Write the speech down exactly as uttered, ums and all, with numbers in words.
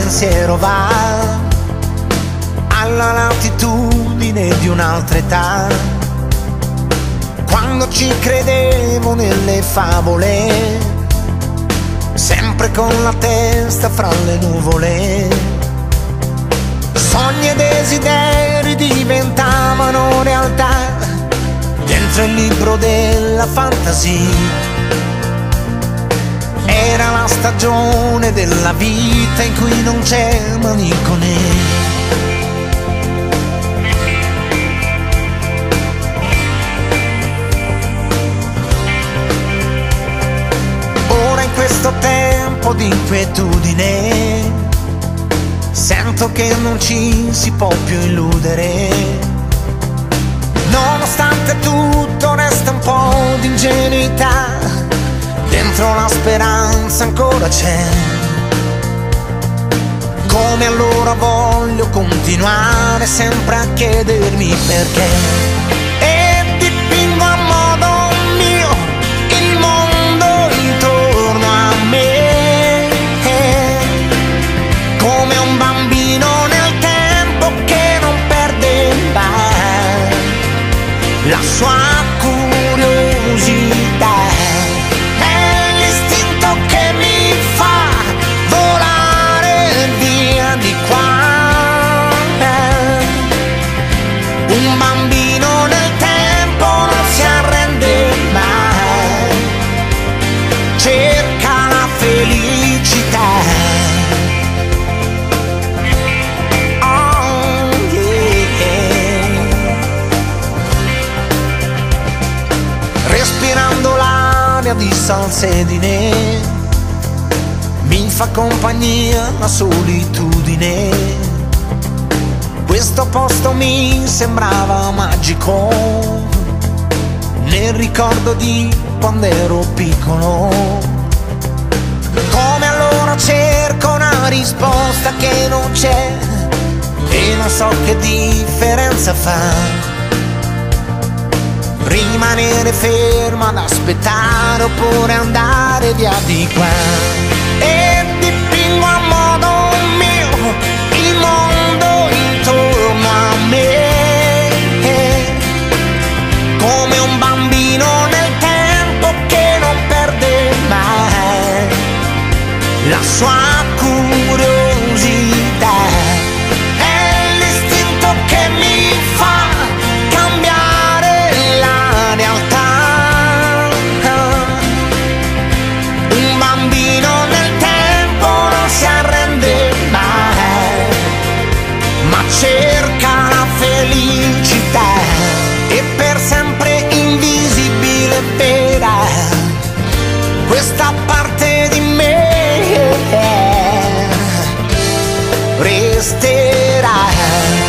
pensiero va alla latitudine di un'altra età, quando ci credevo nelle favole, sempre con la testa fra le nuvole. Sogni e desideri diventavano realtà dentro il libro della fantasia. Era la stagione della vita in cui non c'è malinconia. Ora in questo tempo di inquietudine sento che non ci si può più illudere. Nonostante tutto resta un po' di ingenuità, dentro la speranza ancora c'è. Come allora voglio continuare sempre a chiedermi perché, e dipingo a modo mio il mondo intorno a me, come un bambino nel tempo che non perde mai la sua curiosità. Un bambino nel tempo non si arrende mai, cerca la felicità. Oh, yeah. Respirando l'aria di salsedine mi fa compagnia la solitudine. Questo posto mi sembrava magico, nel ricordo di quando ero piccolo. Come allora cerco una risposta che non c'è e non so che differenza fa rimanere ferma ad aspettare oppure andare via di qua. E dipingo a modo mio il mondo intorno a me, come un bambino nel tempo che non perde mai la sua curiosità. È l'istinto che mi fa cambiare la realtà. Un bambino nel tempo non si arrende mai, ma cerca la felicità. E per sempre invisibile e vera questa parte di me resterà.